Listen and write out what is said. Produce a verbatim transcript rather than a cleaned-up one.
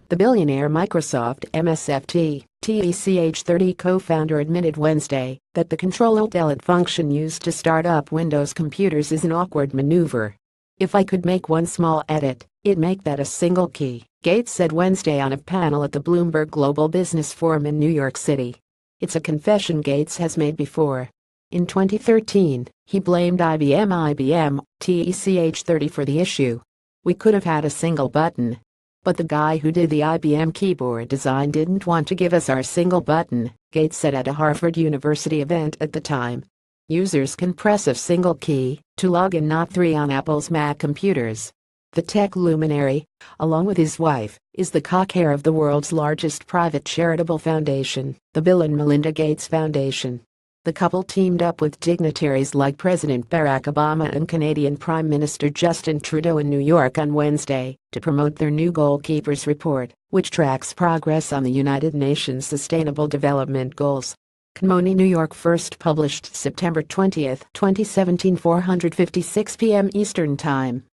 The billionaire Microsoft M S F T, T E C H thirty co-founder admitted Wednesday that the Control-Alt-Delete function used to start up Windows computers is an awkward maneuver. "If I could make one small edit, it'd make that a single key," Gates said Wednesday on a panel at the Bloomberg Global Business Forum in New York City. It's a confession Gates has made before. In twenty thirteen, he blamed I B M I B M T E C H thirty for the issue. "We could have had a single button. But the guy who did the I B M keyboard design didn't want to give us our single button," Gates said at a Harvard University event at the time. Users can press a single key to log in, not three, on Apple's Mac computers. The tech luminary, along with his wife, is the co-chair of the world's largest private charitable foundation, the Bill and Melinda Gates Foundation. The couple teamed up with dignitaries like President Barack Obama and Canadian Prime Minister Justin Trudeau in New York on Wednesday to promote their new Goalkeepers Report, which tracks progress on the United Nations Sustainable Development Goals. Conmoni, New York. First published September twentieth, twenty seventeen, four fifty-six p m Eastern Time.